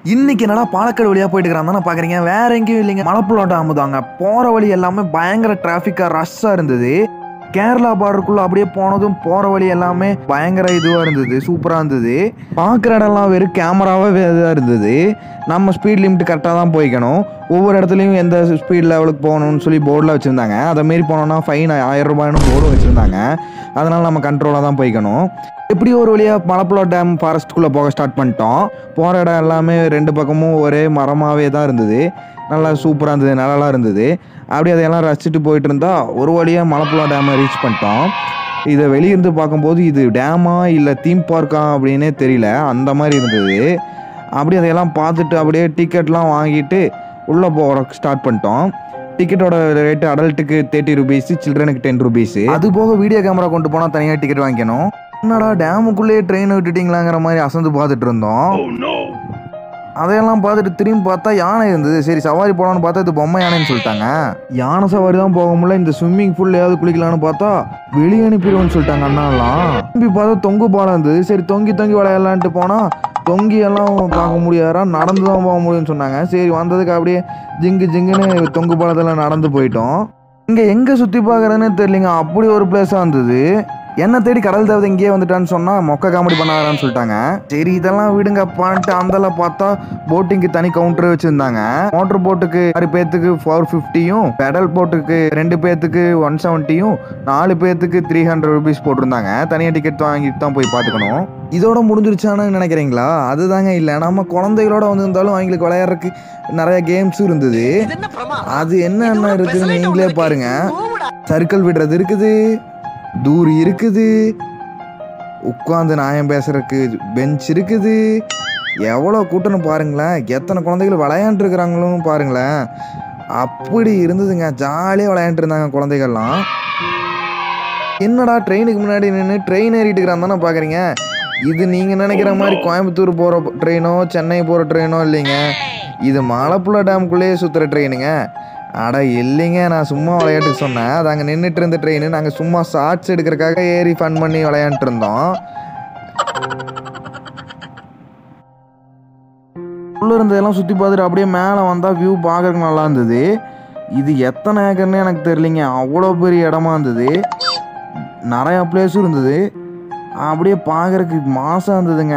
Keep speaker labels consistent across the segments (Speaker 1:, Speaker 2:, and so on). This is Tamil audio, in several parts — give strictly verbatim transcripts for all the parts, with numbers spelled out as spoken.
Speaker 1: இன்னைக்கு என்னடா பாலக்காடு வழியா போயிட்டு இருக்கிறான் தானே பாக்குறீங்க. வேற எங்கேயும் இல்லைங்க, மலப்புழா டேம் தாங்க. போற வழி எல்லாமே பயங்கர டிராபிக்கா ரஷ்ஷா இருந்தது. கேரளா பார்டருக்குள்ள அப்படியே போனதும் போற வழி எல்லாமே பயங்கர இதுவா இருந்தது, சூப்பரா இருந்தது. பார்க்குற இடம்லாம் வெறும் கேமராவே இதாக இருந்தது. நம்ம ஸ்பீட் லிமிட் கரெக்டாக தான் போய்க்கணும். ஒவ்வொரு இடத்துலையும் எந்த ஸ்பீட் லெவலுக்கு போகணும்னு சொல்லி போர்டில் வச்சுருந்தாங்க. அதை மாரி போனோம்னா ஃபைன் ஆயிரம் ரூபாய்னு போர்டு வச்சுருந்தாங்க. அதனால் நம்ம கண்ட்ரோலாக தான் போய்க்கணும். எப்படி ஒரு வழியாக மலப்புழா டேம் ஃபாரஸ்ட்டுக்குள்ளே போக ஸ்டார்ட் பண்ணிட்டோம். போகிற இடம் எல்லாமே ரெண்டு பக்கமும் ஒரே மரமாகவே தான் இருந்தது. நல்லா சூப்பராக இருந்தது, நல்லா இருந்தது. அப்படி அதையெல்லாம் ரசிச்சுட்டு போயிட்டு இருந்தா ஒரு வழியாக மலப்புழா டேமை ரீச் பண்ணிட்டோம். இதை வெளியிருந்து பார்க்கும்போது இது டேமா இல்லை தீம் பார்க்கா அப்படின்னே தெரியல, அந்த மாதிரி இருந்தது. அப்படி அதையெல்லாம் பார்த்துட்டு அப்படியே டிக்கெட்லாம் வாங்கிட்டு உள்ளே போகிற ஸ்டார்ட் பண்ணிட்டோம். டிக்கெட்டோட ரேட்டு அடல்ட்டுக்கு தேர்ட்டி ருபீஸு, சில்ட்ரனுக்கு டென் ருபீஸு. அது போக வீடியோ கேமரா கொண்டு போனால் தனியாக டிக்கெட் வாங்கிக்கணும். என்னடா டேமுக்குள்ளேயே ட்ரெயின் விட்டுட்டிங்களாங்கிற மாதிரி அசந்து பார்த்துட்டு இருந்தோம். அதையெல்லாம் பார்த்துட்டு திரும்பி பார்த்தா யானை இருந்தது. சரி சவாரி போகலான்னு பார்த்தா இது பொம்மை யானைன்னு சொல்லிட்டாங்க. யானை சவாரி தான் போக முடியல, இந்த ஸ்விம்மிங் பூல்லையாவது குளிக்கலான்னு பார்த்தா வெளியே அனுப்பிடுவோன்னு சொல்லிட்டாங்க அண்ணாலாம். திரும்பி பார்த்தா தொங்கு பாலம் இருந்தது. சரி தொங்கி தொங்கி விளையாடலான்ட்டு போனால் தொங்கி எல்லாம் பார்க்க முடியாதா, நடந்து தான் போக முடியும்னு சொன்னாங்க. சரி வந்ததுக்கு அப்படியே ஜிங்கு ஜிங்குன்னு தொங்கு பாலத்தில் நடந்து போயிட்டோம். இங்கே எங்கே சுற்றி பார்க்குறதுன்னு தெரியலிங்க, அப்படி ஒரு பிளேஸாக இருந்தது. என்ன தேடி கடல் தேவதை இங்கேயே வந்துட்டான்னு சொன்னால் மொக்க காமெடி பண்ணாரான்னு சொல்லிட்டாங்க. சரி இதெல்லாம் விடுங்க பான்ட்டு அந்தெல்லாம் பார்த்தா போட்டிங்க்கு தனி கவுண்டர் வச்சுருந்தாங்க. மோட்டர் போட்டுக்கு ஆறு பேர்த்துக்கு ஃபோர் ஃபிஃப்டியும், பெடல் போட்டுக்கு ரெண்டு பேர்த்துக்கு ஒன் செவன்ட்டியும், நாலு பேர்த்துக்கு த்ரீ ஹண்ட்ரட் ருபீஸ் போட்டிருந்தாங்க. தனியாக டிக்கெட் வாங்கிட்டு தான் போய் பார்த்துக்கணும். இதோட முடிஞ்சிருச்சானு நினைக்கிறீங்களா? அதுதாங்க இல்லை, நம்ம குழந்தைகளோட வந்திருந்தாலும் அவங்களுக்கு விளையாடுறதுக்கு நிறைய கேம்ஸும் இருந்தது. அது என்னென்ன இருக்குதுன்னு நீங்களே பாருங்க. சர்க்கிள் விடுறது இருக்குது, தூரி இருக்குது, உட்காந்து நியாயம் பேசுறதுக்கு பெஞ்ச் இருக்குது. எவ்வளோ கூட்டம்னு பாருங்களேன், எத்தனை குழந்தைகள் விளையாண்டுருக்குறாங்களும் பாருங்களேன். அப்படி இருந்ததுங்க, ஜாலியாக விளையாண்டு இருந்தாங்க குழந்தைகள்லாம். என்னடா ட்ரெயினுக்கு முன்னாடி நின்று ட்ரெயின் ஏறிட்டு இருக்கிறான் தானே பார்க்குறீங்க. இது நீங்கள் நினைக்கிற மாதிரி கோயம்புத்தூர் போகிற ட்ரெயினோ சென்னை போகிற ட்ரெயினோ இல்லைங்க, இது மலப்புழா டேமுக்குள்ளேயே சுற்றுற ட்ரெயினுங்க. அட இல்லைங்க, நான் சும்மா விளையாட்டுக்கு சொன்னேன். அது அங்கே நின்றுட்டு இருந்த ட்ரெயின், நாங்கள் சும்மா ஷார்ட்ஸ் எடுக்கிறதுக்காக ஏறி ஃபன் பண்ணி விளையாண்டுட்டு இருந்தோம். உள்ளே இருந்ததெல்லாம் சுற்றி பார்த்துட்டு அப்படியே மேலே வந்தால் வியூ பார்க்குறதுக்கு நல்லா இருந்தது. இது எத்தனை ஏக்கர்னு எனக்கு தெரியலிங்க, அவ்வளோ பெரிய இடமா இருந்தது. நிறையா பிளேஸும் இருந்தது. அப்படியே பார்க்குறதுக்கு மாசாக இருந்ததுங்க.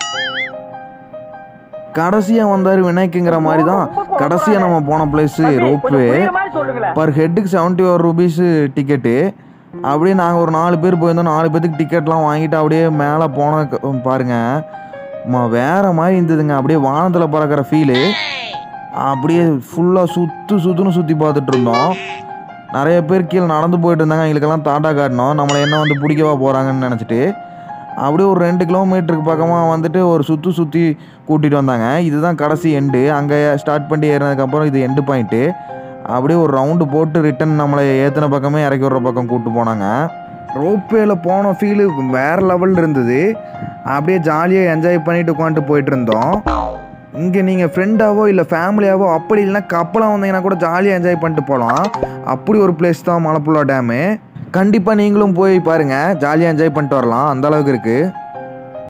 Speaker 1: கடைசியாக வந்தார் விநாயக்குங்கிற மாதிரி தான் கடைசியாக நம்ம போன பிளேஸு ரோப்வே. பர் ஹெட்டுக்கு செவன்ட்டி ஒரு ருபீஸு டிக்கெட்டு. அப்படியே நாங்கள் ஒரு நாலு பேர் போயிருந்தோம். நாலு பேர்த்துக்கு டிக்கெட்லாம் வாங்கிட்டு அப்படியே மேலே போன பாருங்கள், வேறு மாதிரி இருந்ததுங்க. அப்படியே வானத்தில் பறக்கிற ஃபீலு. அப்படியே ஃபுல்லாக சுற்று சுற்றுன்னு சுற்றி பார்த்துட்டு இருந்தோம். நிறைய பேர் கீழே நடந்து போயிட்டு இருந்தாங்க. எங்களுக்கெல்லாம் தாட்டா காட்டணும், நம்மளை என்ன வந்து பிடிக்கவா போகிறாங்கன்னு நினச்சிட்டு. அப்படியே ஒரு ரெண்டு கிலோமீட்டருக்கு பக்கமாக வந்துட்டு ஒரு சுற்றி சுற்றி கூட்டிகிட்டு வந்தாங்க. இதுதான் கடைசி எண்டு. அங்கே ஸ்டார்ட் பண்ணி ஏறினதுக்கப்புறம் இது எண்டு பாயிண்ட்டு. அப்படியே ஒரு ரவுண்டு போட்டு ரிட்டன் நம்மளை ஏற்றின பக்கமே இறக்கி விட்ற பக்கம் கூப்பிட்டு போனாங்க. ரோப்வேயில் போன ஃபீலு வேறு லெவலில் இருந்தது. அப்படியே ஜாலியாக என்ஜாய் பண்ணிவிட்டு உட்காந்துட்டு போயிட்டு இருந்தோம். இங்கே நீங்கள் ஃப்ரெண்டாவோ இல்லை ஃபேமிலியாவோ அப்படி இல்லைன்னா கப்பலாக வந்தீங்கன்னா கூட ஜாலியாக என்ஜாய் பண்ணிட்டு போகலாம். அப்படி ஒரு பிளேஸ் தான் மலப்புழா டேமு. கண்டிப்பாக நீங்களும் போய் பாருங்கள், ஜாலியாக என்ஜாய் பண்ணிட்டு வரலாம், அந்தளவுக்கு இருக்குது.